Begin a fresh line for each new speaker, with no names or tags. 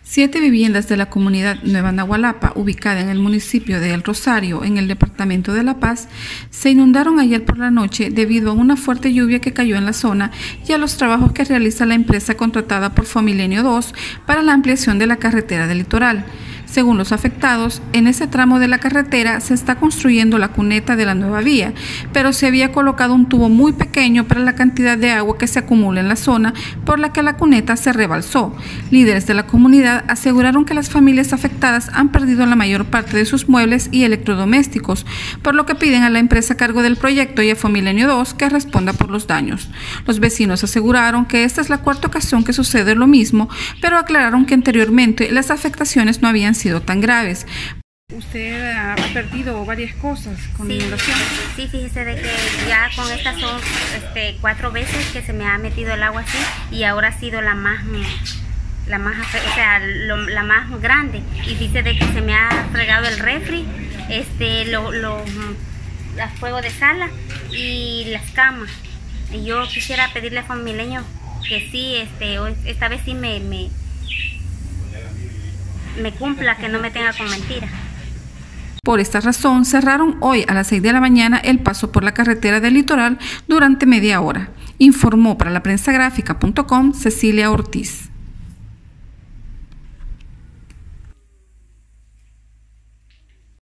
7 viviendas de la comunidad Nueva Nahualapa, ubicada en el municipio de El Rosario, en el departamento de La Paz, se inundaron ayer por la noche debido a una fuerte lluvia que cayó en la zona y a los trabajos que realiza la empresa contratada por Fomilenio 2 para la ampliación de la carretera del litoral. Según los afectados, en ese tramo de la carretera se está construyendo la cuneta de la nueva vía, pero se había colocado un tubo muy pequeño para la cantidad de agua que se acumula en la zona, por la que la cuneta se rebalsó. Líderes de la comunidad aseguraron que las familias afectadas han perdido la mayor parte de sus muebles y electrodomésticos, por lo que piden a la empresa a cargo del proyecto y a Fomilenio 2 que responda por los daños. Los vecinos aseguraron que esta es la cuarta ocasión que sucede lo mismo, pero aclararon que anteriormente las afectaciones no habían sido tan graves. Usted ha perdido varias cosas con la inundación.
Sí, fíjese de que ya con estas son 4 veces que se me ha metido el agua así, y ahora ha sido la más grande. Y dice de que se me ha fregado el refri, los fuegos de sala y las camas. Y yo quisiera pedirle a Fomilenio que sí, esta vez sí me cumpla, que no me tenga con mentira.
Por esta razón, cerraron hoy a las 6 de la mañana el paso por la carretera del litoral durante media hora, informó para la prensagráfica.com Cecilia Ortiz.